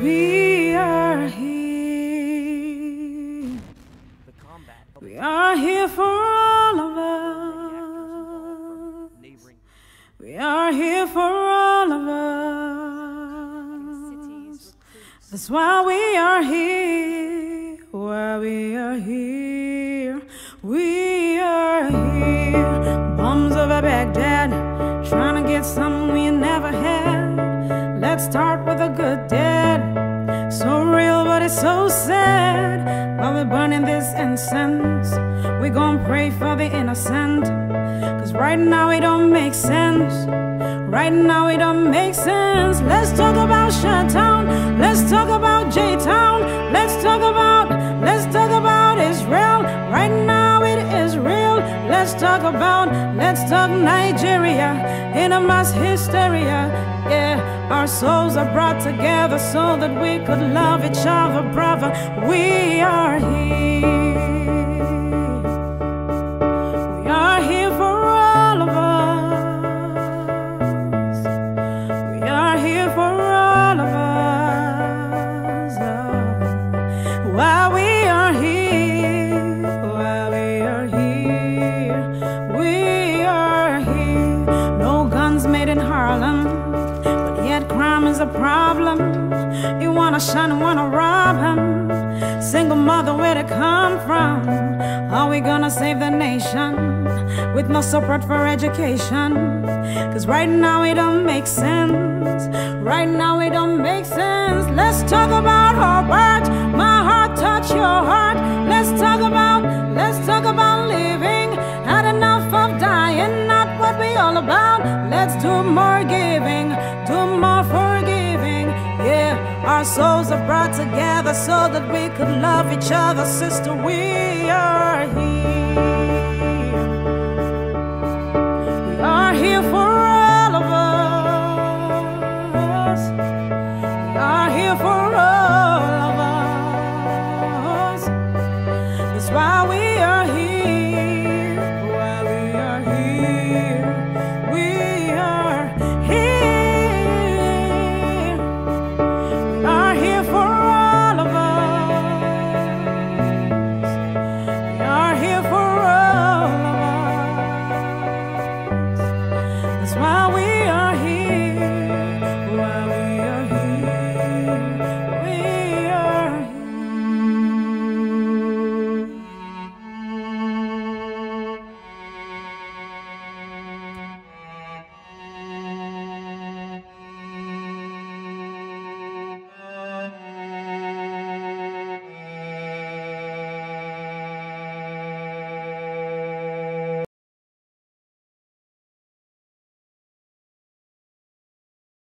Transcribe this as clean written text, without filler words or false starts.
We are here. We are here for all of us. We are here for all of us. That's why we are here. Why we are here. We are here. Bombs over Baghdad, trying to get something we never had. Let's start with a good dead. So real, but it's so sad. While we're burning this incense, we gon' pray for the innocent. Cause right now it don't make sense. Right now it don't make sense. Let's talk about Shutdown. Let's talk about J-Town. Let's talk about Israel. Right now it is real. Let's talk Nigeria in a mass hysteria. Yeah, our souls are brought together so that we could love each other, brother. We are here. We are here for all of us. We are here for all of us. While we are here, while we are here, we are here. No guns made in Harlem, yet crime is a problem. You wanna shun, wanna rob him. Single mother, where'd it come from? Are we gonna save the nation with no support for education? Cause right now it don't make sense. Right now it don't make sense. Let's talk about Hobart. My heart touch your heart. Let's talk about living. Had enough of dying, not what we all about. Let's do more giving, do more forgiving. Yeah, our souls are brought together so that we could love each other. Sister, we are here.